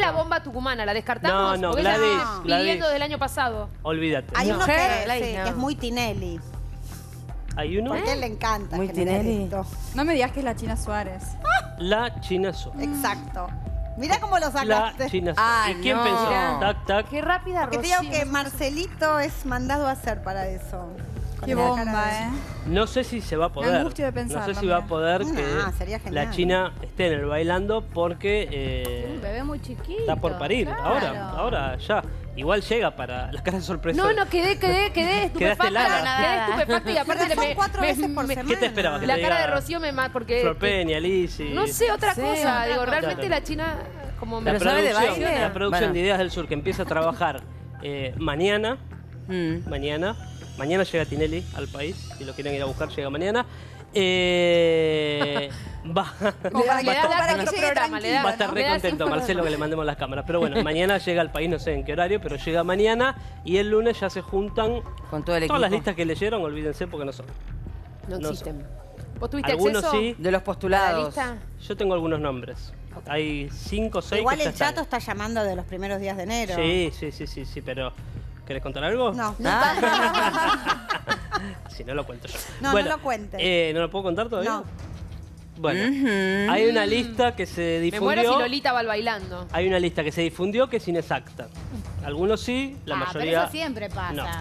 la bomba tucumana, ¿la descartamos? No, Porque Gladys, ella viene pidiendo Gladys. desde el año pasado. Olvídate. Hay uno Mujer, que, Gladys, sí, no. que es muy Tinelli. ¿Hay uno? Porque a él le encanta. Muy generar Tinelli. esto. No me digas que es la China Suárez. La China Suárez. Exacto. Mirá cómo lo La sacaste. China Ah, Suárez. ¿Y quién no. pensó? Mirá. Tac, tac. Qué rápida, Porque te Rocío. digo que Marcelito es mandado a hacer para eso. Con Qué la cara bomba, de- ¿eh? No sé si se va a poder. angustia de pensarlo, no sé si va a mira. poder No, que sería genial. la China esté en el bailando porque Un bebé muy chiquito. está por parir. claro. Ahora ya. Igual llega para la cara de sorpresa. No, quedé estupefacta. helada. Quedé estupefacta y aparte Pero son me- 4 veces por semana. ¿Qué te esperabas? Que la te cara diga de Rocío me mata porque... Flor Peña, Lizzy. No sé, otra Sí, cosa. otra Digo, cosa. realmente Claro. la China como La Pero sabe de producción, baile. la producción Bueno. de Ideas del Sur que empieza a trabajar mañana. Mañana llega Tinelli al país. Si lo quieren ir a buscar, llega mañana. Va Como para Le que, da como para que otro llegue programa, le da- tranquilo, a estar ¿no? re Me da contento cinco Marcelo que le mandemos las cámaras. Pero bueno, mañana llega al país, no sé en qué horario, pero llega mañana y el lunes ya se juntan Con todo el equipo. todas las listas que leyeron, olvídense porque no son. No No existen. ¿Vos tuviste Algunos acceso sí. De los a la postulados. lista? Yo tengo algunos nombres. Hay 5 o 6 Igual que ya el chato están. está llamando de los primeros días de enero. Sí, pero ¿querés contar algo? No. Si no lo cuento yo. No, Bueno, no lo cuentes. ¿no lo puedo contar todavía? No. Bueno, hay una lista que se Me muero si difundió. Lolita va al bailando. Hay una lista que se difundió que es inexacta. Algunos sí, la Pero mayoría eso siempre pasa. no.